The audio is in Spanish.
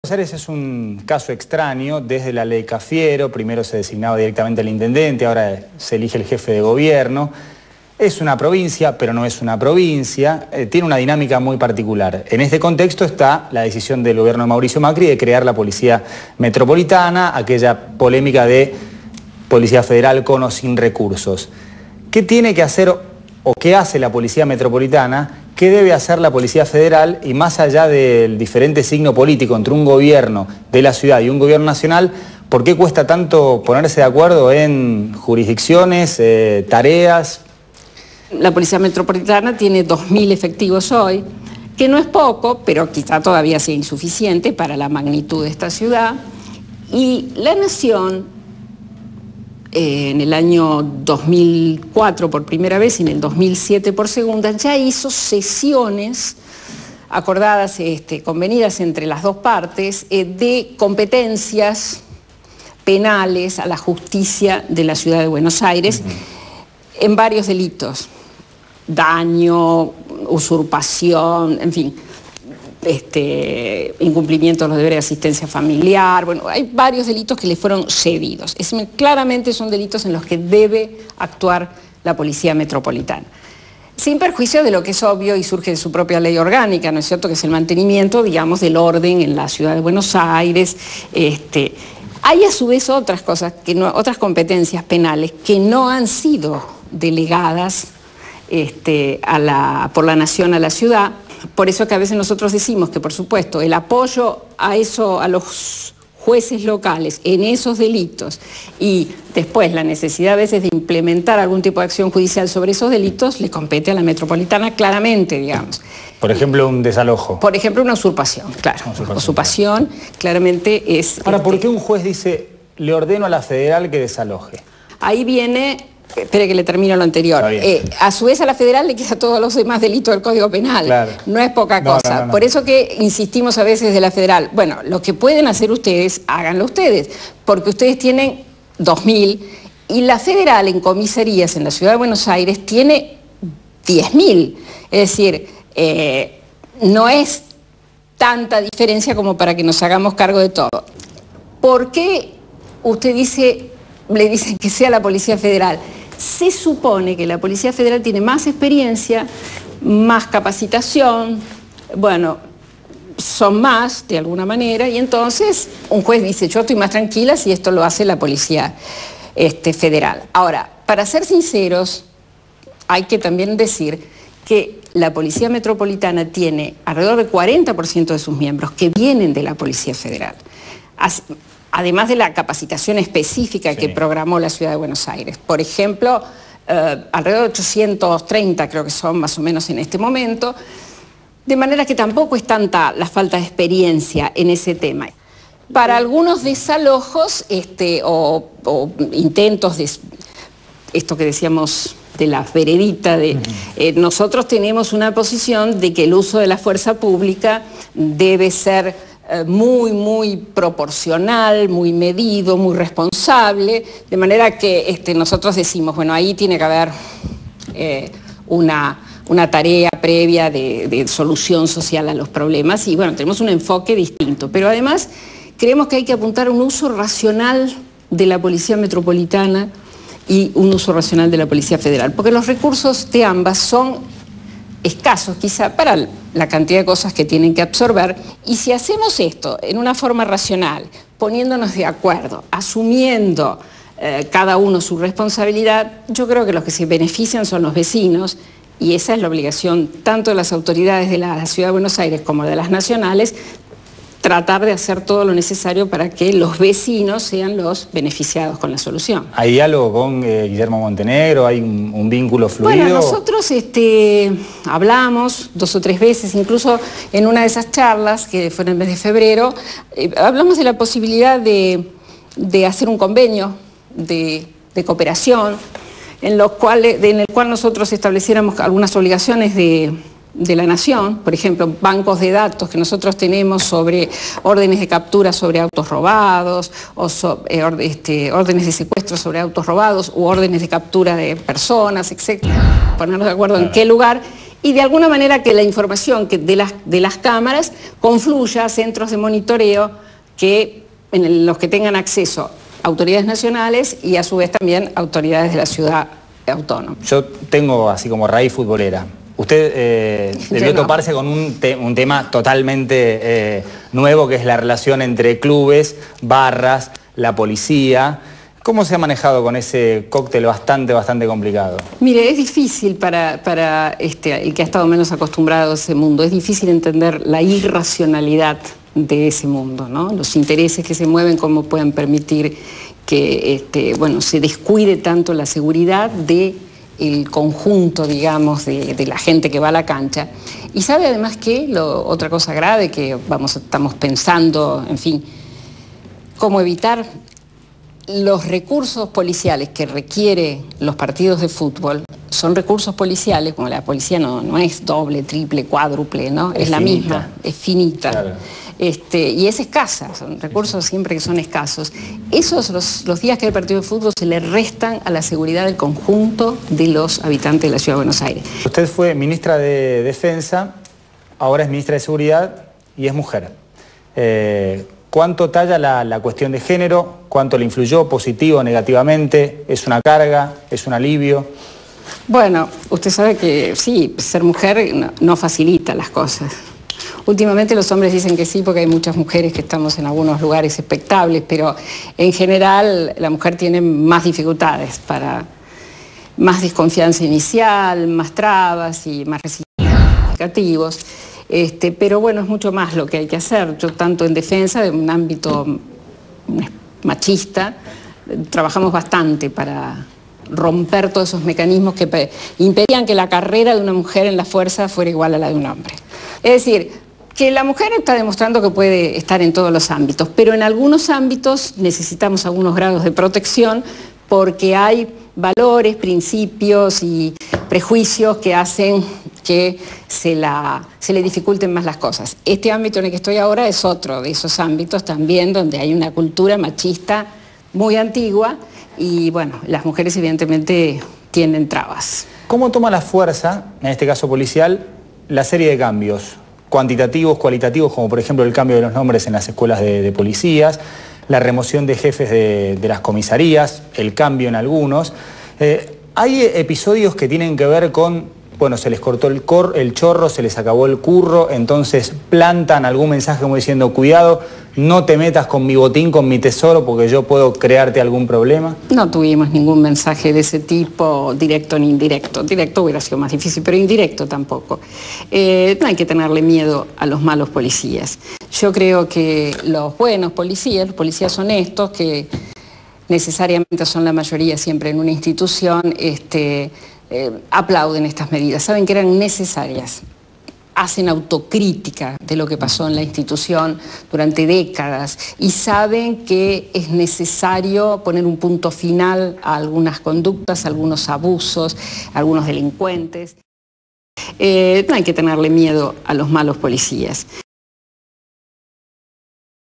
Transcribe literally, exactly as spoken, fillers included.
Buenos Aires es un caso extraño. Desde la ley Cafiero, primero se designaba directamente el intendente, ahora se elige el jefe de gobierno. Es una provincia, pero no es una provincia, eh, tiene una dinámica muy particular. En este contexto está la decisión del gobierno de Mauricio Macri de crear la Policía Metropolitana, aquella polémica de Policía Federal con o sin recursos. ¿Qué tiene que hacer o qué hace la Policía Metropolitana? ¿Qué debe hacer la Policía Federal? Y más allá del diferente signo político entre un gobierno de la ciudad y un gobierno nacional, ¿por qué cuesta tanto ponerse de acuerdo en jurisdicciones, eh, tareas? La Policía Metropolitana tiene dos mil efectivos hoy, que no es poco, pero quizá todavía sea insuficiente para la magnitud de esta ciudad. Y la Nación, eh, en el año dos mil cuatro por primera vez y en el dos mil siete por segunda, ya hizo sesiones acordadas, este, convenidas entre las dos partes, eh, de competencias penales a la justicia de la ciudad de Buenos Aires, uh-huh, en varios delitos: daño, usurpación, en fin, este, incumplimiento de los deberes de asistencia familiar. Bueno, hay varios delitos que le fueron cedidos. Es, claramente son delitos en los que debe actuar la Policía Metropolitana, sin perjuicio de lo que es obvio y surge de su propia ley orgánica, ¿no es cierto?, que es el mantenimiento, digamos, del orden en la ciudad de Buenos Aires. Este, hay a su vez otras cosas, que no, otras competencias penales que no han sido delegadas Este, a la, por la Nación a la ciudad. Por eso que a veces nosotros decimos que, por supuesto, el apoyo a eso, a los jueces locales en esos delitos, y después la necesidad a veces de implementar algún tipo de acción judicial sobre esos delitos, le compete a la Metropolitana claramente, digamos. Por ejemplo, un desalojo. Por ejemplo, una usurpación, claro. Una usurpación, usurpación claro. Claramente es... Ahora, este, ¿por qué un juez dice, le ordeno a la federal que desaloje? Ahí viene... Espere que le termino lo anterior. Eh, a su vez a la federal le queda todos los demás delitos del Código Penal. Claro. No es poca no, cosa. No, no, no. Por eso que insistimos a veces de la federal. Bueno, lo que pueden hacer ustedes, háganlo ustedes, porque ustedes tienen dos mil y la federal en comisarías en la ciudad de Buenos Aires tiene diez mil. Es decir, eh, no es tanta diferencia como para que nos hagamos cargo de todo. ¿Por qué usted dice, le dicen que sea la Policía Federal? Se supone que la Policía Federal tiene más experiencia, más capacitación, bueno, son más de alguna manera, y entonces un juez dice, yo estoy más tranquila si esto lo hace la Policía este, Federal. Ahora, para ser sinceros, hay que también decir que la Policía Metropolitana tiene alrededor del cuarenta por ciento de sus miembros que vienen de la Policía Federal. Así, además de la capacitación específica sí. que programó la Ciudad de Buenos Aires. Por ejemplo, eh, alrededor de ochocientos treinta creo que son más o menos en este momento, de manera que tampoco es tanta la falta de experiencia en ese tema. Para algunos desalojos este, o, o intentos de esto que decíamos de la veredita, de, eh, nosotros tenemos una posición de que el uso de la fuerza pública debe ser muy, muy proporcional, muy medido, muy responsable, de manera que este, nosotros decimos, bueno, ahí tiene que haber eh, una, una tarea previa de, de solución social a los problemas, y bueno, tenemos un enfoque distinto, pero además creemos que hay que apuntar a un uso racional de la Policía Metropolitana y un uso racional de la Policía Federal, porque los recursos de ambas son escasos quizá para la cantidad de cosas que tienen que absorber, y si hacemos esto en una forma racional, poniéndonos de acuerdo, asumiendo eh, cada uno su responsabilidad, yo creo que los que se benefician son los vecinos, y esa es la obligación tanto de las autoridades de la Ciudad de Buenos Aires como de las nacionales, tratar de hacer todo lo necesario para que los vecinos sean los beneficiados con la solución. ¿Hay diálogo con eh, Guillermo Montenegro? ¿Hay un, un vínculo fluido? Bueno, nosotros este, hablamos dos o tres veces, incluso en una de esas charlas, que fue en el mes de febrero, eh, hablamos de la posibilidad de, de hacer un convenio de, de cooperación, en, lo cual, en el cual nosotros estableciéramos algunas obligaciones de... de la Nación, por ejemplo, bancos de datos que nosotros tenemos sobre órdenes de captura sobre autos robados, o so, eh, este, órdenes de secuestro sobre autos robados, u órdenes de captura de personas, etcétera. Ponernos de acuerdo en qué lugar, y de alguna manera que la información que de, las, de las cámaras confluya a centros de monitoreo que, en los que tengan acceso autoridades nacionales y a su vez también autoridades de la ciudad autónoma. Yo tengo así como raíz futbolera. Usted eh, debió no. toparse con un, te un tema totalmente eh, nuevo, que es la relación entre clubes, barras, la policía. ¿Cómo se ha manejado con ese cóctel bastante, bastante complicado? Mire, es difícil para, para este, el que ha estado menos acostumbrado a ese mundo, es difícil entender la irracionalidad de ese mundo, ¿no? Los intereses que se mueven, cómo pueden permitir que este, bueno, se descuide tanto la seguridad de el conjunto, digamos, de, de la gente que va a la cancha. Y sabe además que, lo, otra cosa grave que vamos, estamos pensando, en fin, cómo evitar los recursos policiales que requiere los partidos de fútbol, son recursos policiales, como la policía no, no es doble, triple, cuádruple, ¿no? Es, es la finita. misma, es finita. Claro. Este, y es escasa, son recursos siempre que son escasos. Esos, los, los días que hay partido de fútbol, se le restan a la seguridad del conjunto de los habitantes de la Ciudad de Buenos Aires. Usted fue ministra de Defensa, ahora es ministra de Seguridad y es mujer. Eh, ¿Cuánto talla la, la cuestión de género? ¿Cuánto le influyó, positivo o negativamente? ¿Es una carga? ¿Es un alivio? Bueno, usted sabe que sí, ser mujer no, no facilita las cosas. Últimamente los hombres dicen que sí porque hay muchas mujeres que estamos en algunos lugares expectables, pero en general la mujer tiene más dificultades, para más desconfianza inicial, más trabas y más significativos. Este, pero bueno, es mucho más lo que hay que hacer. Yo, tanto en defensa de un ámbito machista, trabajamos bastante para romper todos esos mecanismos que impedían que la carrera de una mujer en la fuerza fuera igual a la de un hombre. Es decir, que la mujer está demostrando que puede estar en todos los ámbitos, pero en algunos ámbitos necesitamos algunos grados de protección porque hay valores, principios y prejuicios que hacen que se, la, se le dificulten más las cosas. Este ámbito en el que estoy ahora es otro de esos ámbitos también donde hay una cultura machista muy antigua y bueno, las mujeres evidentemente tienen trabas. ¿Cómo toma la fuerza, en este caso policial, la serie de cambios cuantitativos, cualitativos, como por ejemplo el cambio de los nombres en las escuelas de, de policías, la remoción de jefes de, de las comisarías, el cambio en algunos? Eh, hay episodios que tienen que ver con, bueno, se les cortó el, cor, el chorro, se les acabó el curro, entonces plantan algún mensaje como diciendo, cuidado, no te metas con mi botín, con mi tesoro, porque yo puedo crearte algún problema. No tuvimos ningún mensaje de ese tipo, directo ni indirecto. Directo hubiera sido más difícil, pero indirecto tampoco. Eh, no hay que tenerle miedo a los malos policías. Yo creo que los buenos policías, los policías honestos, que necesariamente son la mayoría siempre en una institución, este, eh, aplauden estas medidas, saben que eran necesarias. Hacen autocrítica de lo que pasó en la institución durante décadas y saben que es necesario poner un punto final a algunas conductas, a algunos abusos, a algunos delincuentes. Eh, no hay que tenerle miedo a los malos policías.